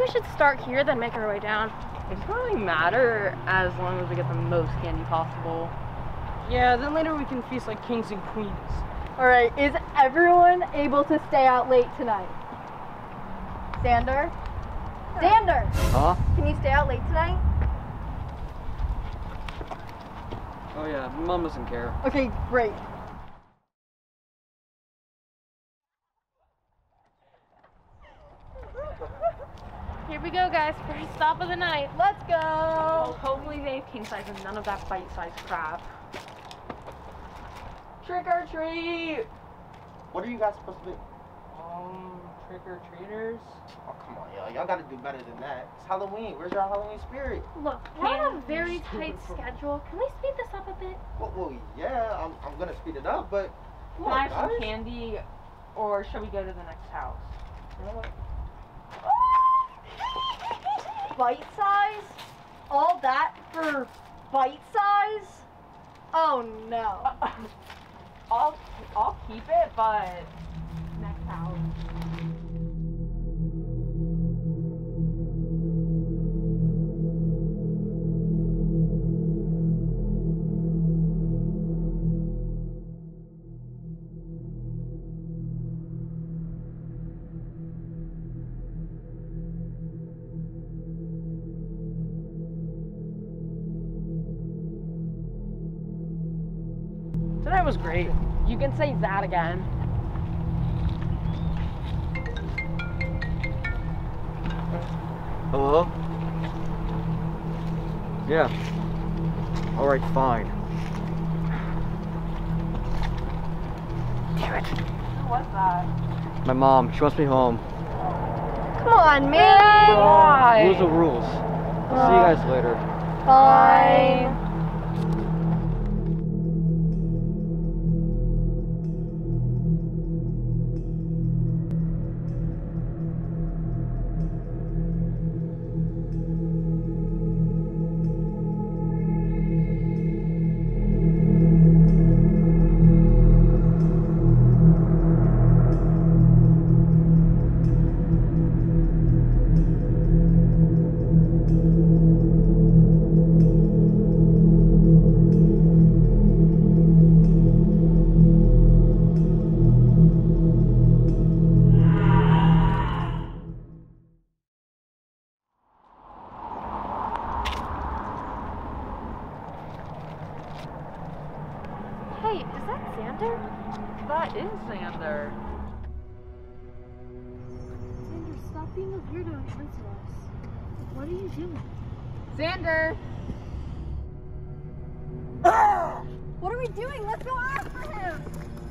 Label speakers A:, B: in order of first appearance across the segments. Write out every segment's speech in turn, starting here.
A: we should start here, then make our way down.
B: It doesn't really matter as long as we get the most candy possible.
C: Yeah, then later we can feast like kings and queens.
D: Alright, is everyone able to stay out late tonight? Xander? Xander!
E: Huh?
D: Can you stay out late tonight?
E: Oh yeah, Mom doesn't care.
D: Okay, great.
A: Here we go, guys. First stop of the night.
D: Let's go!
B: Well, hopefully they have king size and none of that bite-sized crap. Trick or treat!
F: What are you guys supposed to do?
B: Trick-or-treaters?
F: Oh, come on, y'all. Y'all gotta do better than that. It's Halloween. Where's your Halloween spirit?
A: Look, we're on a very tight schedule. Can we speed this up a bit?
F: Well, yeah, I'm gonna speed it up, but come
B: Can
F: on,
B: I have some
F: guys.
B: candy, or should we go to the next house?
D: Bite size? All that for bite size? Oh no.
B: I'll keep it, but next house.
C: Tonight was great.
B: You can say that again.
E: Hello? Yeah. Alright, fine. Damn it.
B: Who was that?
E: My mom, she wants me home.
D: Come on, man!
B: Why?
E: Rules are rules. I'll see you guys later.
D: Fine.
A: Hey, is that Xander?
B: That is Xander.
A: Xander, stop being a weirdo and answer us. What are you doing?
B: Xander!
D: What are we doing? Let's go after him!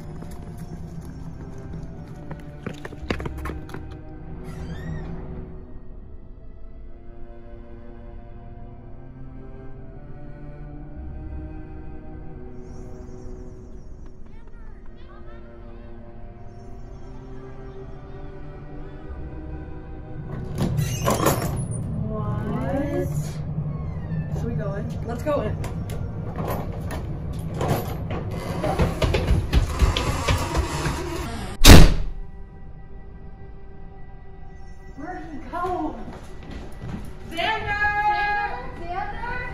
C: Let's go in. Where'd he go? Xander!
D: Xander?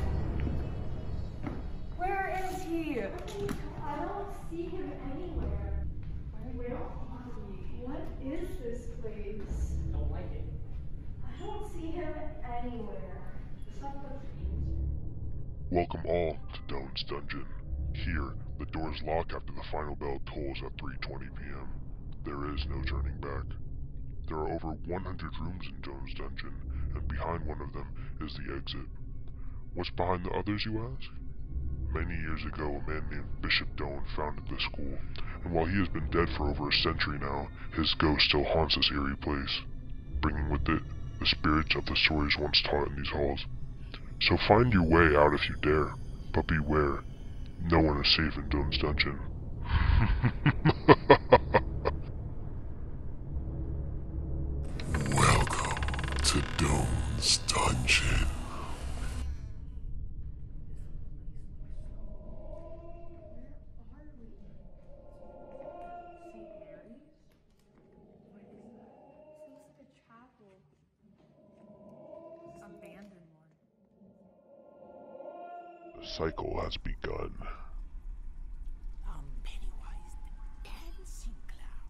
C: Where is he?
D: I don't see him anywhere. Where are we? What is this place?
C: Don't like it.
D: I don't see him anywhere.
G: Welcome all to Doane's Dungeon. Here, the doors lock after the final bell tolls at 3:20 p.m. There is no turning back. There are over 100 rooms in Doane's Dungeon, and behind one of them is the exit. What's behind the others, you ask? Many years ago, a man named Bishop Doane founded this school, and while he has been dead for over a century now, his ghost still haunts this eerie place, bringing with it the spirits of the stories once taught in these halls. So find your way out if you dare, but beware, no one is safe in Doane's Dungeon. Welcome to Doane's Dungeon. cycle has begun.
H: Pennywise the dancing clown.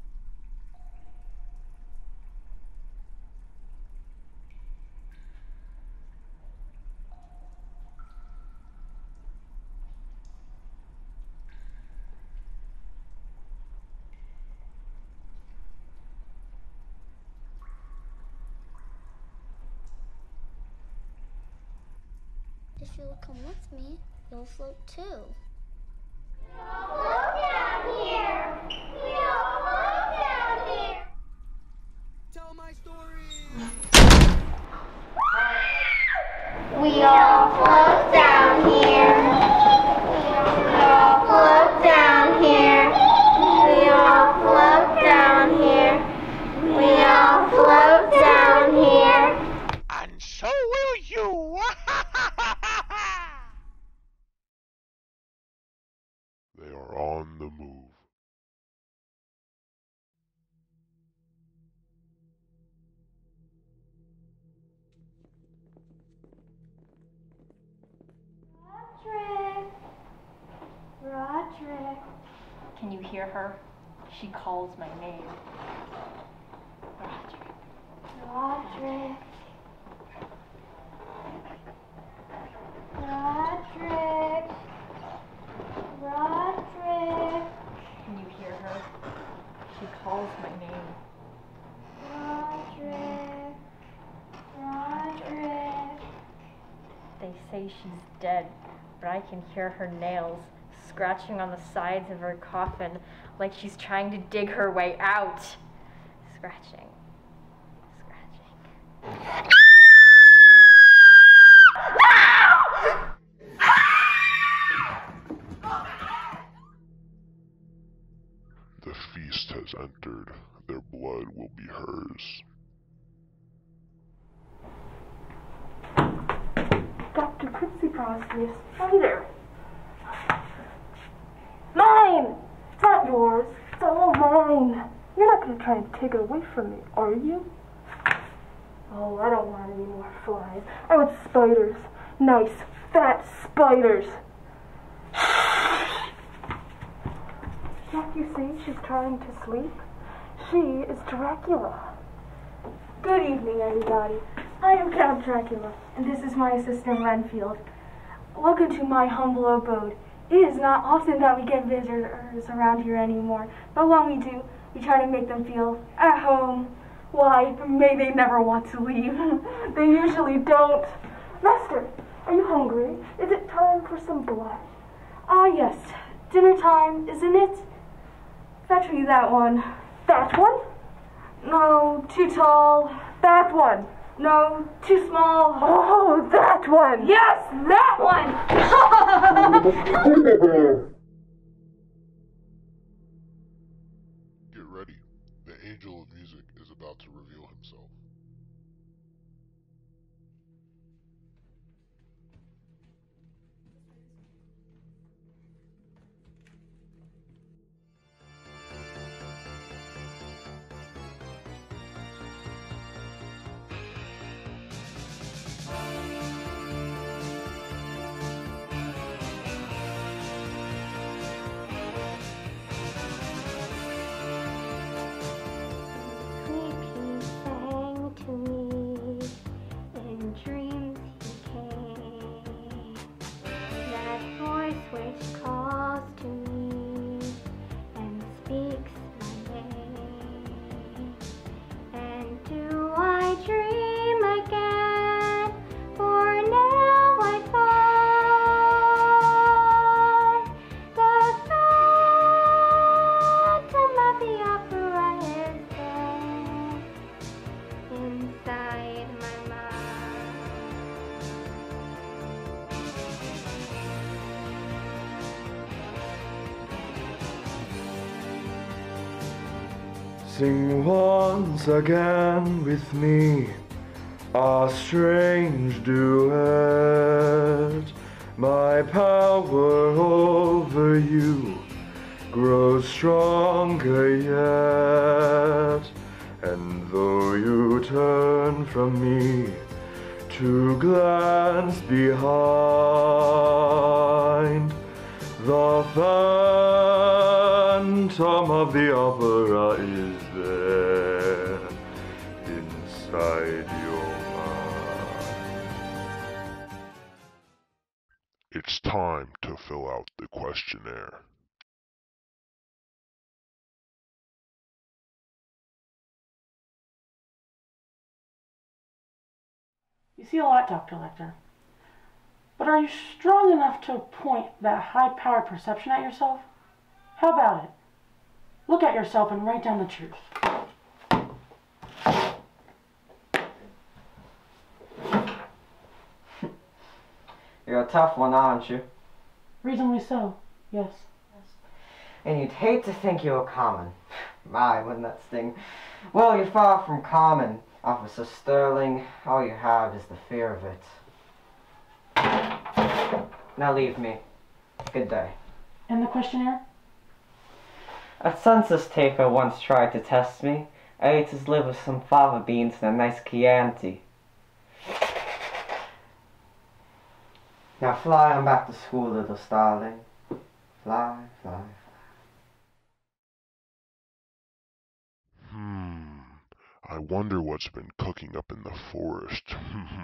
I: If you'll come with me, you'll float too.
J: We all float down here! We all float down here!
H: Tell my story!
J: We all float down here! We all float down here! We all float down here! We all float down here!
H: And so will you!
G: They are on the move.
J: Roderick.
B: Can you hear her? She calls my name. Roderick.
J: Roderick. Roderick. Roderick.
B: Can you hear her? She calls my name.
J: Roderick. Roderick.
B: They say she's dead, but I can hear her nails scratching on the sides of her coffin like she's trying to dig her way out. Scratching. Scratching.
G: The feast has entered. Their blood will be hers.
D: Dr. Pitsy promised me a spider. Mine! It's not yours. It's all mine. You're not going to try and take it away from me, are you? Oh, I don't want any more flies. I want spiders. Nice, fat spiders. Can't you see she's trying to sleep? She is Dracula. Good evening, everybody. I am Count Dracula, and this is my assistant Renfield. Welcome to my humble abode. It is not often that we get visitors around here anymore, but when we do, we try to make them feel at home. Why, may they never want to leave. They usually don't. Master, are you hungry? Is it time for some blood? Ah, yes. Dinner time, isn't it? Fetch me that one. That one? No, too tall. That one. No, too small. Oh, that one. Yes, that one.
G: Get ready. The angel of music is about to reveal himself.
K: Sing once again with me a strange duet. My power over you grows stronger yet. And though you turn from me to glance behind. The phantom of the opera is there inside your mind.
G: It's time to fill out the questionnaire.
D: You see a lot, Dr. Lecter. But are you strong enough to point that high-powered perception at yourself? How about it? Look at yourself and write down the truth.
L: You're a tough one, aren't you?
D: Reasonably so, yes.
L: And you'd hate to think you were common. My, wouldn't that sting? Well, you're far from common, Officer Sterling. All you have is the fear of it. Now leave me. Good day.
D: And the questionnaire?
L: A census taker once tried to test me. I ate his liver with some fava beans and a nice Chianti. Now fly on back to school, little starling. Fly, fly,
G: fly. I wonder what's been cooking up in the forest.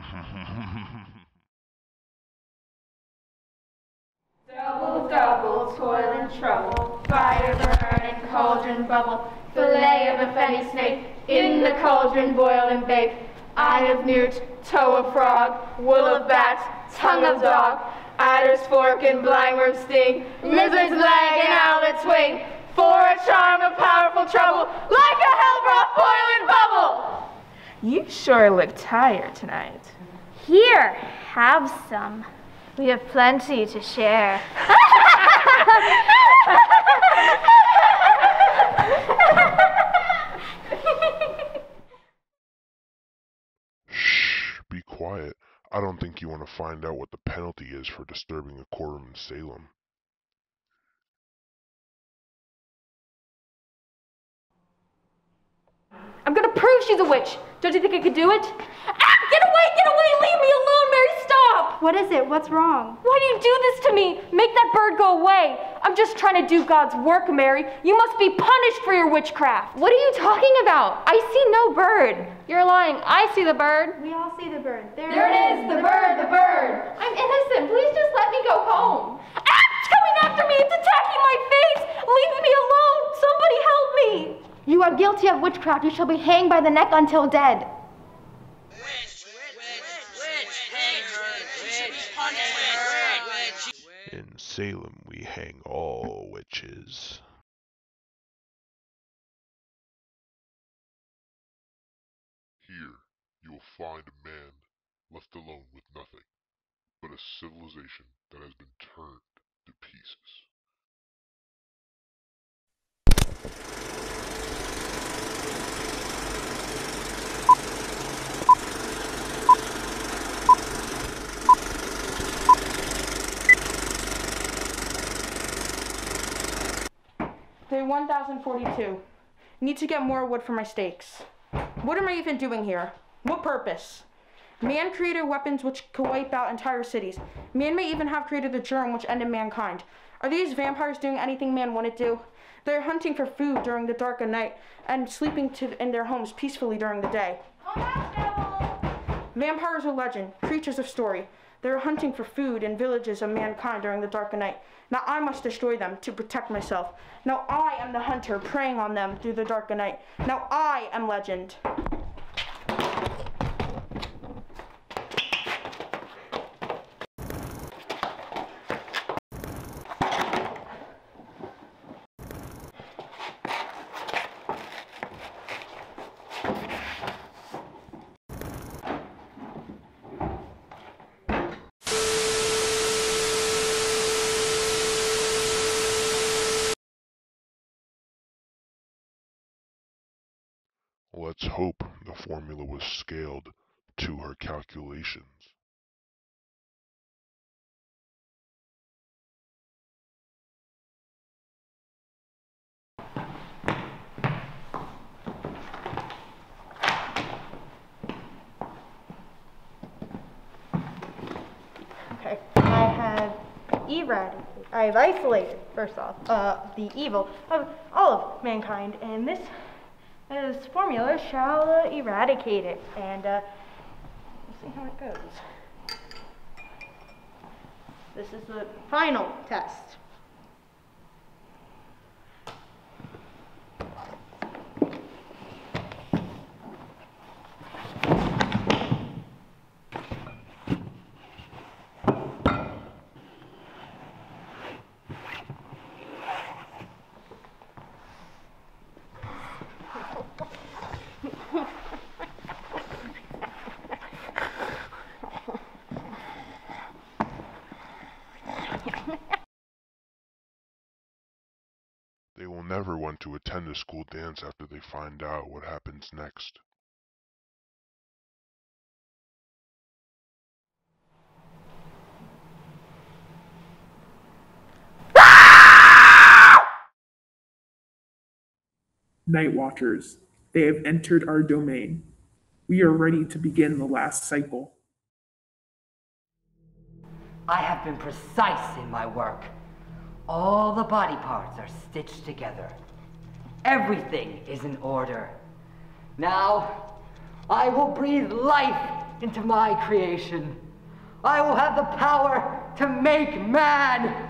M: Double, double, toil and trouble, fire burn and cauldron bubble, fillet of a fenny snake, in the cauldron boil and bake, eye of newt, toe of frog, wool of bat, tongue of dog, adder's fork and blindworm sting, lizard's leg and owlet's wing, for a charm of powerful trouble, like a hell broth boil and bubble.
C: You sure look tired tonight.
B: Here, have some. We have plenty to share.
G: Shh, be quiet. I don't think you want to find out what the penalty is for disturbing a quorum in Salem.
B: I'm gonna prove she's a witch. Don't you think I could do it? Ah! Get away! Get away! Leave me alone, Mary! Stop!
A: What is it? What's wrong?
B: Why do you do this to me? Make that bird go away. I'm just trying to do God's work, Mary. You must be punished for your witchcraft. What are you talking about? I see no bird. You're lying. I see the bird.
A: We all see the bird. There
M: it is! The bird! The bird!
B: I'm innocent. Please just let me go home. Ah! It's coming after me! It's attacking my face! Leave me alone! Somebody help me!
A: You are guilty of witchcraft. You shall be hanged by the neck until dead.
G: In Salem, we hang all witches. Here, you will find a man left alone with nothing but a civilization that has been turned to pieces.
C: Day 1042. Need to get more wood for my stakes. What am I even doing here? What purpose? Man created weapons which could wipe out entire cities. Man may even have created the germ which ended mankind. Are these vampires doing anything man wouldn't do? They're hunting for food during the dark of night and sleeping in their homes peacefully during the day. Vampires are legend, creatures of story. They are hunting for food in villages of mankind during the dark of night. Now I must destroy them to protect myself. Now I am the hunter preying on them through the dark of night. Now I am legend.
G: Let's hope the formula was scaled to her calculations.
D: I've isolated, first off, the evil of all of mankind, and this formula shall eradicate it. And we'll see how it goes. This is the final test.
G: They will never want to attend a school dance after they find out what happens next.
N: Night Watchers, they have entered our domain. We are ready to begin the last cycle.
O: I have been precise in my work. All the body parts are stitched together. Everything is in order. Now, I will breathe life into my creation. I will have the power to make man.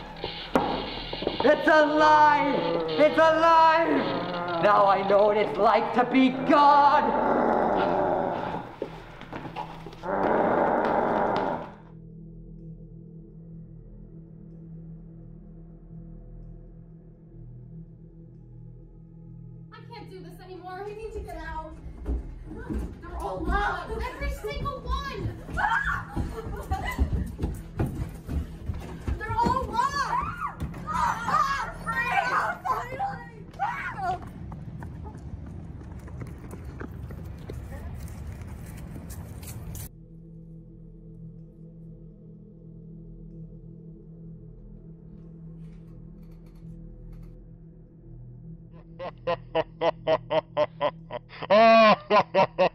O: It's alive! It's alive! Now I know what it's like to be God!
M: I can't do this anymore. We need to get out. They're all locked. Every single one. They're all locked. Finally.
G: Ha ha ha ha ha!